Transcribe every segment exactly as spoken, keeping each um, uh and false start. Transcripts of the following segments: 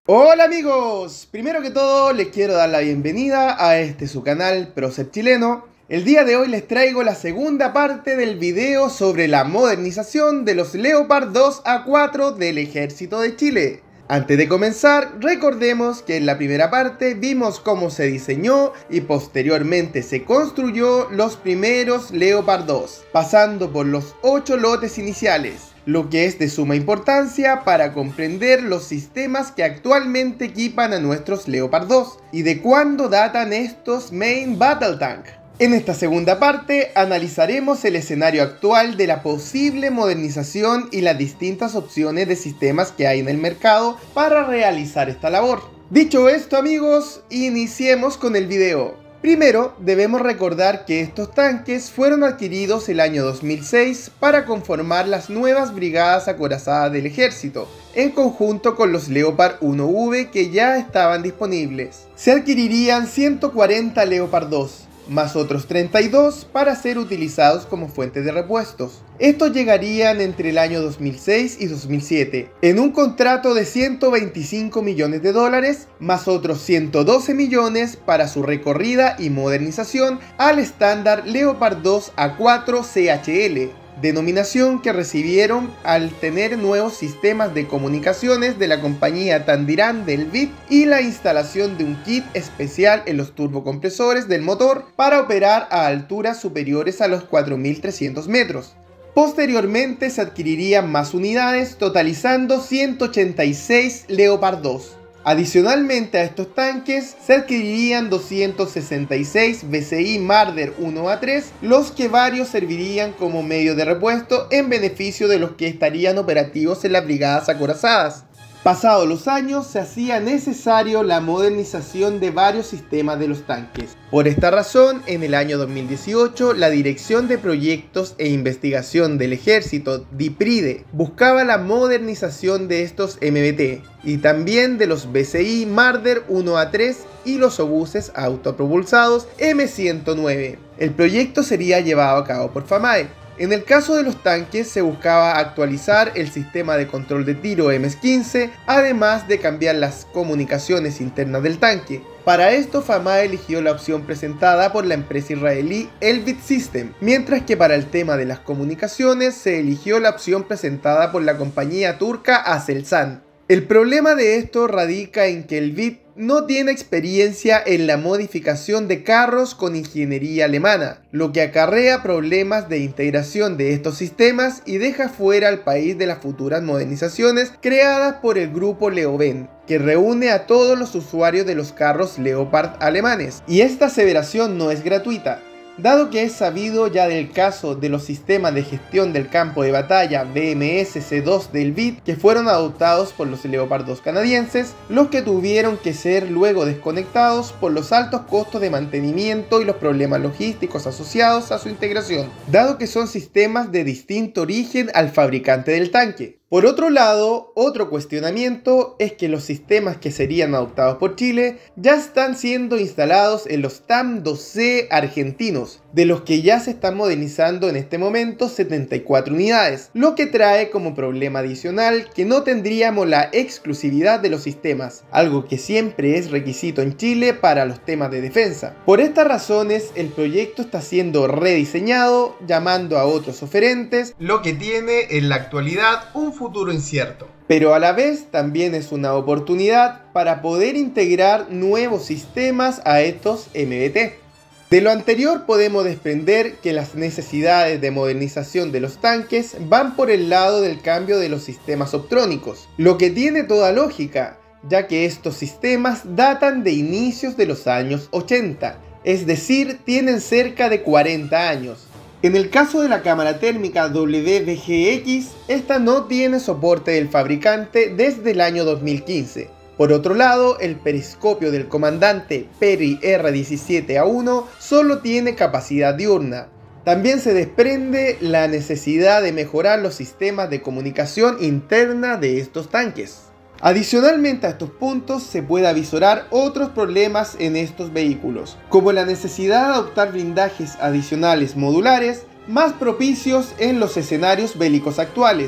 Hola amigos, primero que todo les quiero dar la bienvenida a este su canal Procer Chileno. El día de hoy les traigo la segunda parte del video sobre la modernización de los Leopard dos A cuatro del Ejército de Chile. Antes de comenzar, recordemos que en la primera parte vimos cómo se diseñó y posteriormente se construyó los primeros Leopard dos, pasando por los ocho lotes iniciales, lo que es de suma importancia para comprender los sistemas que actualmente equipan a nuestros Leopard dos y de cuándo datan estos Main Battle Tank. En esta segunda parte analizaremos el escenario actual de la posible modernización y las distintas opciones de sistemas que hay en el mercado para realizar esta labor. Dicho esto amigos, iniciemos con el video. Primero, debemos recordar que estos tanques fueron adquiridos el año dos mil seis para conformar las nuevas brigadas acorazadas del ejército, en conjunto con los Leopard uno V que ya estaban disponibles. Se adquirirían ciento cuarenta Leopard dos, más otros treinta y dos para ser utilizados como fuente de repuestos. Estos llegarían entre el año dos mil seis y dos mil siete, en un contrato de ciento veinticinco millones de dólares, más otros ciento doce millones para su recorrida y modernización al estándar Leopard dos A cuatro C H L, denominación que recibieron al tener nuevos sistemas de comunicaciones de la compañía Tandiran del V I T y la instalación de un kit especial en los turbocompresores del motor para operar a alturas superiores a los cuatro mil trescientos metros. Posteriormente se adquirirían más unidades, totalizando ciento ochenta y seis Leopard dos. Adicionalmente a estos tanques se adquirirían doscientos sesenta y seis V C I Marder uno A tres, los que varios servirían como medio de repuesto en beneficio de los que estarían operativos en las brigadas acorazadas. Pasados los años se hacía necesario la modernización de varios sistemas de los tanques. Por esta razón, en el año dos mil dieciocho, la Dirección de Proyectos e Investigación del Ejército, DIPRIDE, buscaba la modernización de estos M B T y también de los V C I Marder uno A tres y los obuses autopropulsados M ciento nueve. El proyecto sería llevado a cabo por FAMAE. En el caso de los tanques se buscaba actualizar el sistema de control de tiro M quince, además de cambiar las comunicaciones internas del tanque. Para esto FAMAE eligió la opción presentada por la empresa israelí Elbit System, mientras que para el tema de las comunicaciones se eligió la opción presentada por la compañía turca Aselsan. El problema de esto radica en que Elbit no tiene experiencia en la modificación de carros con ingeniería alemana, lo que acarrea problemas de integración de estos sistemas y deja fuera al país de las futuras modernizaciones creadas por el grupo Leoben, que reúne a todos los usuarios de los carros Leopard alemanes. Y esta aseveración no es gratuita, dado que es sabido ya del caso de los sistemas de gestión del campo de batalla B M S C dos del V I T que fueron adoptados por los Leopard dos canadienses, los que tuvieron que ser luego desconectados por los altos costos de mantenimiento y los problemas logísticos asociados a su integración, dado que son sistemas de distinto origen al fabricante del tanque. Por otro lado, otro cuestionamiento es que los sistemas que serían adoptados por Chile ya están siendo instalados en los T A M dos C argentinos, de los que ya se están modernizando en este momento setenta y cuatro unidades, lo que trae como problema adicional que no tendríamos la exclusividad de los sistemas, algo que siempre es requisito en Chile para los temas de defensa. Por estas razones, el proyecto está siendo rediseñado, llamando a otros oferentes, lo que tiene en la actualidad un futuro incierto. Pero a la vez también es una oportunidad para poder integrar nuevos sistemas a estos M B T. De lo anterior podemos desprender que las necesidades de modernización de los tanques van por el lado del cambio de los sistemas optrónicos, lo que tiene toda lógica, ya que estos sistemas datan de inicios de los años ochenta, es decir, tienen cerca de cuarenta años. En el caso de la cámara térmica W V G X, esta no tiene soporte del fabricante desde el año dos mil quince. Por otro lado, el periscopio del comandante Perry R diecisiete A uno solo tiene capacidad diurna. También se desprende la necesidad de mejorar los sistemas de comunicación interna de estos tanques. Adicionalmente a estos puntos se puede avisorar otros problemas en estos vehículos, como la necesidad de adoptar blindajes adicionales modulares más propicios en los escenarios bélicos actuales,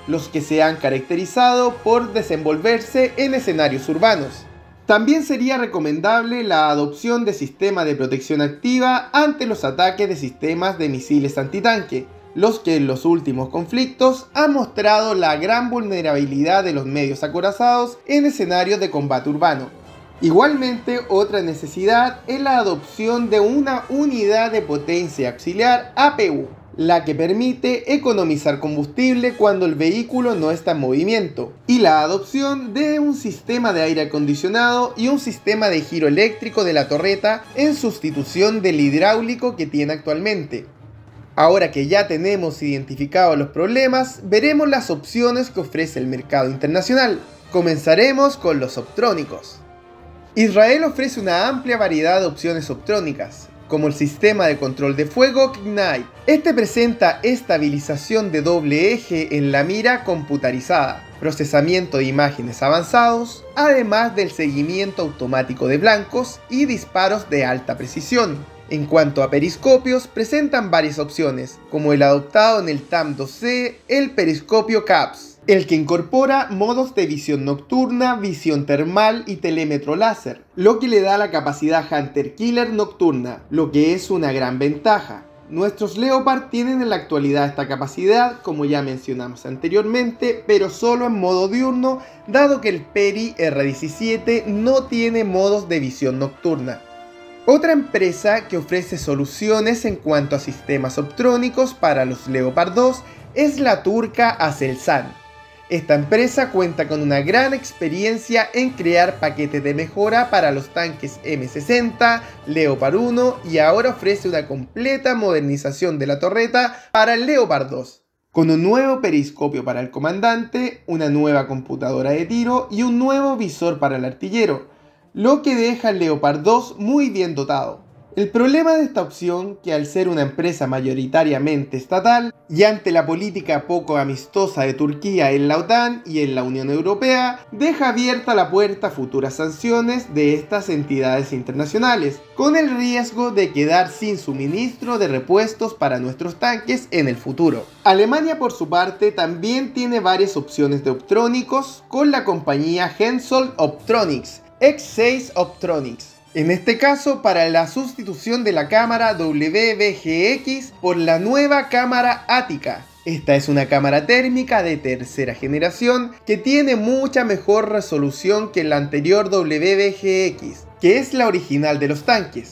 los que se han caracterizado por desenvolverse en escenarios urbanos. También sería recomendable la adopción de sistemas de protección activa ante los ataques de sistemas de misiles antitanque, los que en los últimos conflictos han mostrado la gran vulnerabilidad de los medios acorazados en escenarios de combate urbano. Igualmente, otra necesidad es la adopción de una unidad de potencia auxiliar A P U, la que permite economizar combustible cuando el vehículo no está en movimiento, y la adopción de un sistema de aire acondicionado y un sistema de giro eléctrico de la torreta en sustitución del hidráulico que tiene actualmente. Ahora que ya tenemos identificados los problemas, veremos las opciones que ofrece el mercado internacional. Comenzaremos con los optrónicos. Israel ofrece una amplia variedad de opciones optrónicas, como el sistema de control de fuego Ignite. Este presenta estabilización de doble eje en la mira computarizada, procesamiento de imágenes avanzados, además del seguimiento automático de blancos y disparos de alta precisión. En cuanto a periscopios, presentan varias opciones, como el adoptado en el T A M dos C, el periscopio CAPS, el que incorpora modos de visión nocturna, visión termal y telémetro láser, lo que le da la capacidad Hunter Killer nocturna, lo que es una gran ventaja. Nuestros Leopard tienen en la actualidad esta capacidad, como ya mencionamos anteriormente, pero solo en modo diurno, dado que el Peri R diecisiete no tiene modos de visión nocturna. Otra empresa que ofrece soluciones en cuanto a sistemas optrónicos para los Leopard dos es la turca Aselsan. Esta empresa cuenta con una gran experiencia en crear paquetes de mejora para los tanques M sesenta, Leopard uno y ahora ofrece una completa modernización de la torreta para el Leopard dos. Con un nuevo periscopio para el comandante, una nueva computadora de tiro y un nuevo visor para el artillero, lo que deja al Leopard dos muy bien dotado. El problema de esta opción, que al ser una empresa mayoritariamente estatal y ante la política poco amistosa de Turquía en la OTAN y en la Unión Europea, deja abierta la puerta a futuras sanciones de estas entidades internacionales, con el riesgo de quedar sin suministro de repuestos para nuestros tanques en el futuro. Alemania, por su parte, también tiene varias opciones de optrónicos con la compañía Hensoldt Optronics, X seis Optronics. En este caso, para la sustitución de la cámara W V G X por la nueva cámara Ática. Esta es una cámara térmica de tercera generación que tiene mucha mejor resolución que la anterior W V G X, que es la original de los tanques.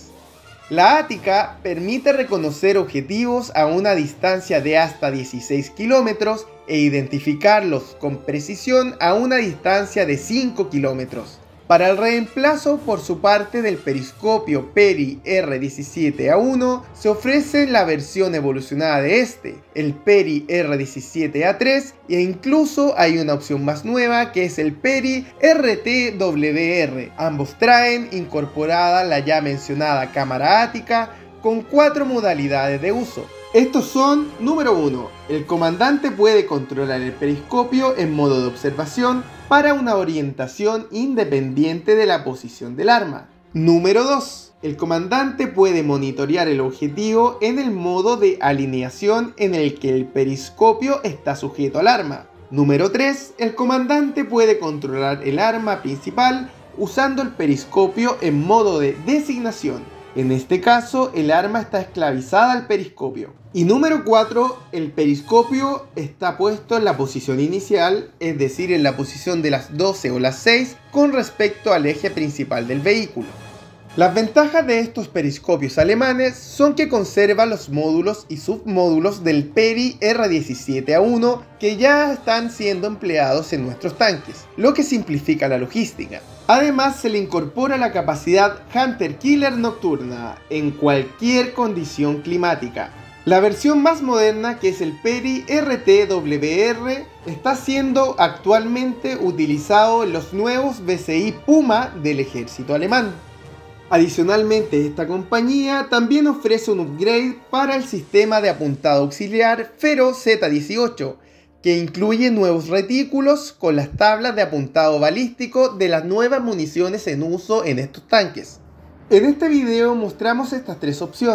La Ática permite reconocer objetivos a una distancia de hasta dieciséis kilómetros e identificarlos con precisión a una distancia de cinco kilómetros. Para el reemplazo por su parte del periscopio Peri R diecisiete A uno, se ofrece la versión evolucionada de este, el Peri R diecisiete A tres, e incluso hay una opción más nueva que es el Peri R T W R. Ambos traen incorporada la ya mencionada cámara Ática con cuatro modalidades de uso. Estos son: número uno. El comandante puede controlar el periscopio en modo de observación para una orientación independiente de la posición del arma. Número dos. El comandante puede monitorear el objetivo en el modo de alineación en el que el periscopio está sujeto al arma. Número tres. El comandante puede controlar el arma principal usando el periscopio en modo de designación. En este caso, el arma está esclavizada al periscopio. Y número cuatro, el periscopio está puesto en la posición inicial, es decir, en la posición de las doce o las seis con respecto al eje principal del vehículo. Las ventajas de estos periscopios alemanes son que conservan los módulos y submódulos del Peri R diecisiete A uno que ya están siendo empleados en nuestros tanques, lo que simplifica la logística. Además, se le incorpora la capacidad Hunter Killer nocturna en cualquier condición climática. La versión más moderna, que es el Peri R T W R, está siendo actualmente utilizado en los nuevos V C I Puma del ejército alemán. Adicionalmente, esta compañía también ofrece un upgrade para el sistema de apuntado auxiliar Fero Z dieciocho, que incluye nuevos retículos con las tablas de apuntado balístico de las nuevas municiones en uso en estos tanques. En este video mostramos estas tres opciones.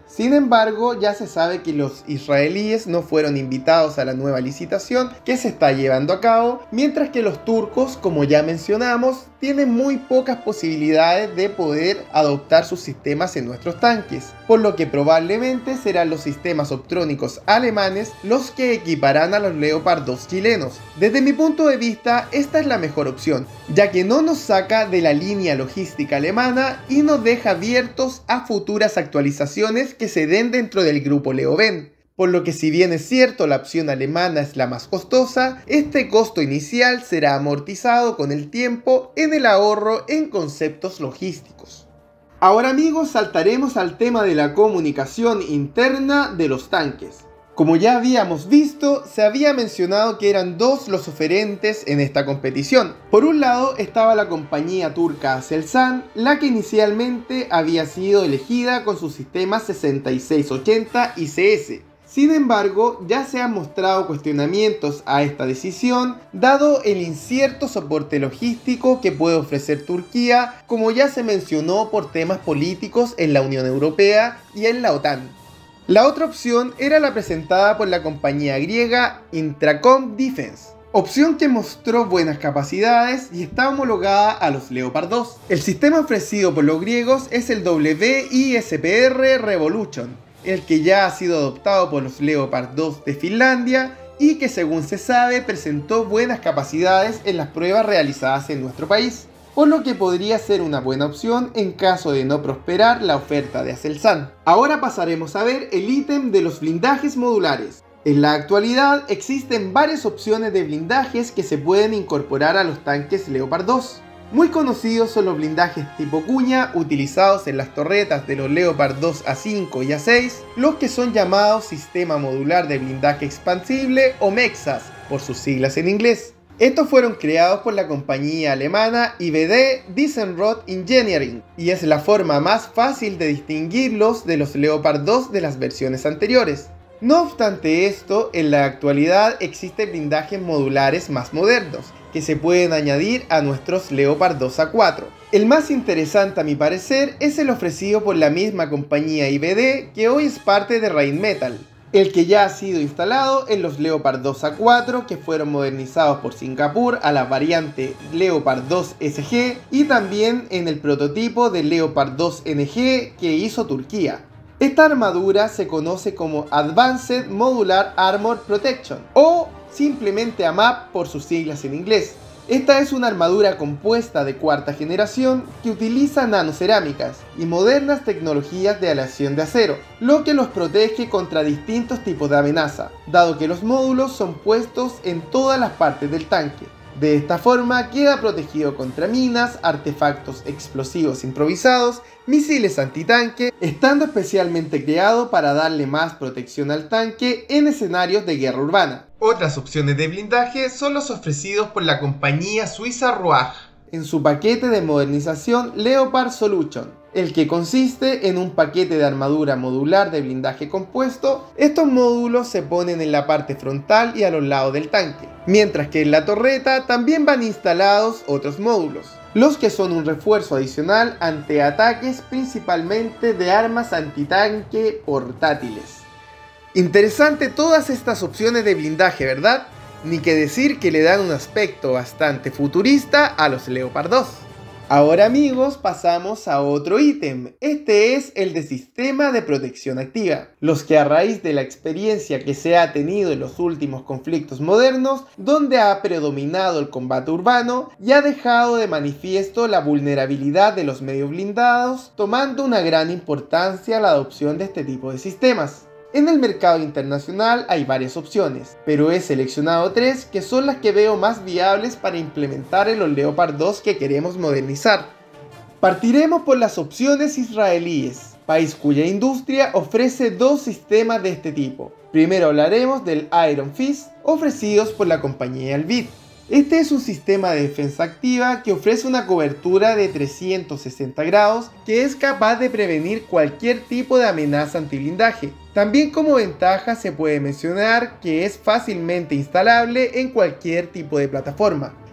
Sin embargo, ya se sabe que los israelíes no fueron invitados a la nueva licitación que se está llevando a cabo, mientras que los turcos, como ya mencionamos, tienen muy pocas posibilidades de poder adoptar sus sistemas en nuestros tanques, por lo que probablemente serán los sistemas optrónicos alemanes los que equiparán a los Leopard dos chilenos. Desde mi punto de vista, esta es la mejor opción, ya que no nos saca de la línea logística alemana y nos deja abiertos a futuras actualizaciones que se den dentro del grupo Leoben. Por lo que si bien es cierto la opción alemana es la más costosa, este costo inicial será amortizado con el tiempo en el ahorro en conceptos logísticos. Ahora amigos, saltaremos al tema de la comunicación interna de los tanques. Como ya habíamos visto, se había mencionado que eran dos los oferentes en esta competición. Por un lado estaba la compañía turca Aselsan, la que inicialmente había sido elegida con su sistema sesenta y seis ochenta I C S. Sin embargo, ya se han mostrado cuestionamientos a esta decisión, dado el incierto soporte logístico que puede ofrecer Turquía, como ya se mencionó por temas políticos en la Unión Europea y en la OTAN. La otra opción era la presentada por la compañía griega Intracom Defense, opción que mostró buenas capacidades y está homologada a los Leopard dos. El sistema ofrecido por los griegos es el W I S P R Revolution, el que ya ha sido adoptado por los Leopard dos de Finlandia y que según se sabe presentó buenas capacidades en las pruebas realizadas en nuestro país, por lo que podría ser una buena opción en caso de no prosperar la oferta de Aselsan. Ahora pasaremos a ver el ítem de los blindajes modulares. En la actualidad existen varias opciones de blindajes que se pueden incorporar a los tanques Leopard dos. Muy conocidos son los blindajes tipo cuña utilizados en las torretas de los Leopard dos A cinco y A seis, los que son llamados Sistema Modular de Blindaje Expansible o MEXAS, por sus siglas en inglés. Estos fueron creados por la compañía alemana I B D Diessenrod Engineering y es la forma más fácil de distinguirlos de los Leopard dos de las versiones anteriores. No obstante esto, en la actualidad existen blindajes modulares más modernos que se pueden añadir a nuestros Leopard dos A cuatro. El más interesante a mi parecer es el ofrecido por la misma compañía I B D que hoy es parte de Rheinmetall, el que ya ha sido instalado en los Leopard dos A cuatro que fueron modernizados por Singapur a la variante Leopard dos S G y también en el prototipo de Leopard dos N G que hizo Turquía. Esta armadura se conoce como Advanced Modular Armor Protection o simplemente A M A P por sus siglas en inglés. Esta es una armadura compuesta de cuarta generación que utiliza nanocerámicas y modernas tecnologías de aleación de acero, lo que los protege contra distintos tipos de amenaza, dado que los módulos son puestos en todas las partes del tanque. De esta forma queda protegido contra minas, artefactos explosivos improvisados, misiles antitanque, estando especialmente creado para darle más protección al tanque en escenarios de guerra urbana. Otras opciones de blindaje son los ofrecidos por la compañía suiza Roag en su paquete de modernización Leopard Solution, el que consiste en un paquete de armadura modular de blindaje compuesto. Estos módulos se ponen en la parte frontal y a los lados del tanque, mientras que en la torreta también van instalados otros módulos, los que son un refuerzo adicional ante ataques principalmente de armas antitanque portátiles. Interesante todas estas opciones de blindaje, ¿verdad? Ni que decir que le dan un aspecto bastante futurista a los Leopard dos. Ahora amigos, pasamos a otro ítem. Este es el de sistema de protección activa, los que a raíz de la experiencia que se ha tenido en los últimos conflictos modernos, donde ha predominado el combate urbano y ha dejado de manifiesto la vulnerabilidad de los medios blindados, tomando una gran importancia la adopción de este tipo de sistemas. En el mercado internacional hay varias opciones, pero he seleccionado tres que son las que veo más viables para implementar en los Leopard dos que queremos modernizar. Partiremos por las opciones israelíes, país cuya industria ofrece dos sistemas de este tipo. Primero hablaremos del Iron Fist, ofrecidos por la compañía Elbit. Este es un sistema de defensa activa que ofrece una cobertura de trescientos sesenta grados que es capaz de prevenir cualquier tipo de amenaza antiblindaje. También como ventaja se puede mencionar que es fácilmente instalable en cualquier tipo de plataforma.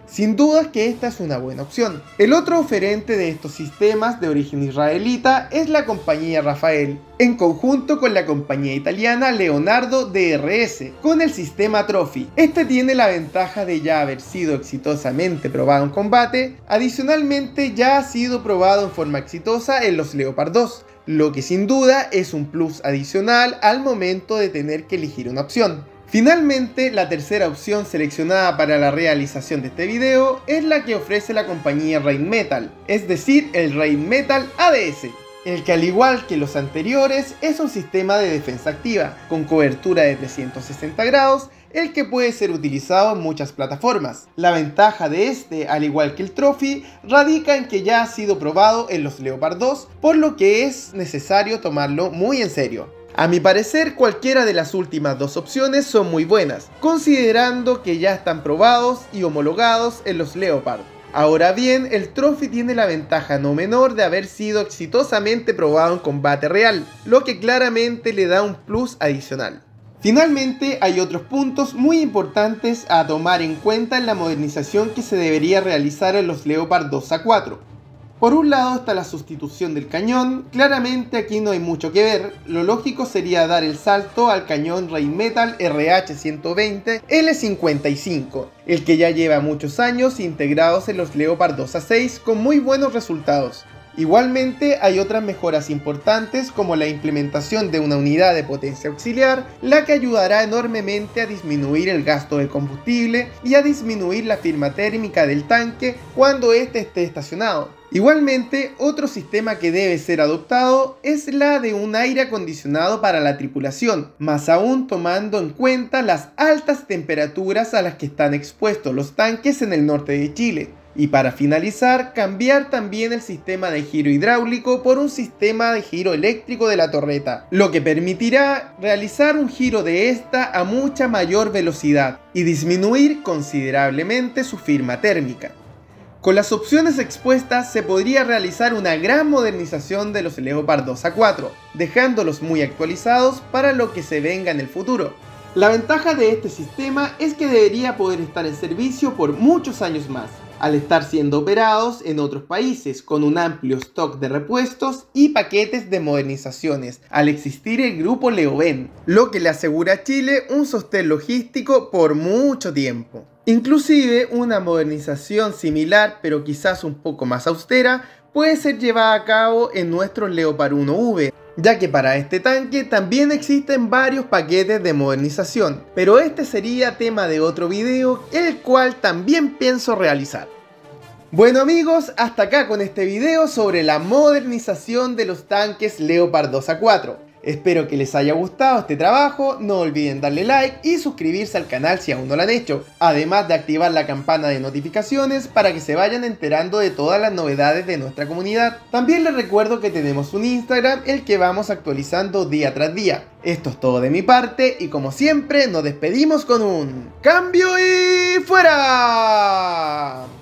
Sin duda que esta es una buena opción. El otro oferente de estos sistemas de origen israelita es la compañía Rafael, en conjunto con la compañía italiana Leonardo D R S, con el sistema Trophy. Este tiene la ventaja de ya haber sido exitosamente probado en combate, adicionalmente ya ha sido probado en forma exitosa en los Leopard dos, lo que sin duda es un plus adicional al momento de tener que elegir una opción. Finalmente, la tercera opción seleccionada para la realización de este video es la que ofrece la compañía Rheinmetall, es decir, el Rheinmetall A D S, el que al igual que los anteriores es un sistema de defensa activa, con cobertura de trescientos sesenta grados, el que puede ser utilizado en muchas plataformas. La ventaja de este, al igual que el Trophy, radica en que ya ha sido probado en los Leopard dos, por lo que es necesario tomarlo muy en serio. A mi parecer, cualquiera de las últimas dos opciones son muy buenas, considerando que ya están probados y homologados en los Leopard. Ahora bien, el Trophy tiene la ventaja no menor de haber sido exitosamente probado en combate real, lo que claramente le da un plus adicional. Finalmente, hay otros puntos muy importantes a tomar en cuenta en la modernización que se debería realizar en los Leopard dos A cuatro. Por un lado está la sustitución del cañón. Claramente aquí no hay mucho que ver, lo lógico sería dar el salto al cañón Rheinmetall R H ciento veinte L cincuenta y cinco, el que ya lleva muchos años integrados en los Leopard dos A seis con muy buenos resultados. Igualmente hay otras mejoras importantes como la implementación de una unidad de potencia auxiliar, la que ayudará enormemente a disminuir el gasto de combustible y a disminuir la firma térmica del tanque cuando éste esté estacionado. Igualmente, otro sistema que debe ser adoptado es la de un aire acondicionado para la tripulación, más aún tomando en cuenta las altas temperaturas a las que están expuestos los tanques en el norte de Chile. Y para finalizar, cambiar también el sistema de giro hidráulico por un sistema de giro eléctrico de la torreta, lo que permitirá realizar un giro de esta a mucha mayor velocidad y disminuir considerablemente su firma térmica. Con las opciones expuestas se podría realizar una gran modernización de los Leopard dos A cuatro, dejándolos muy actualizados para lo que se venga en el futuro. La ventaja de este sistema es que debería poder estar en servicio por muchos años más, al estar siendo operados en otros países con un amplio stock de repuestos y paquetes de modernizaciones, al existir el grupo Leoben, lo que le asegura a Chile un sostén logístico por mucho tiempo. Inclusive una modernización similar, pero quizás un poco más austera, puede ser llevada a cabo en nuestro Leopard uno V, ya que para este tanque también existen varios paquetes de modernización, pero este sería tema de otro video, el cual también pienso realizar. Bueno amigos, hasta acá con este video sobre la modernización de los tanques Leopard dos A cuatro. Espero que les haya gustado este trabajo, no olviden darle like y suscribirse al canal si aún no lo han hecho, además de activar la campana de notificaciones para que se vayan enterando de todas las novedades de nuestra comunidad. También les recuerdo que tenemos un Instagram, el que vamos actualizando día tras día. Esto es todo de mi parte y como siempre nos despedimos con un ¡cambio y fuera!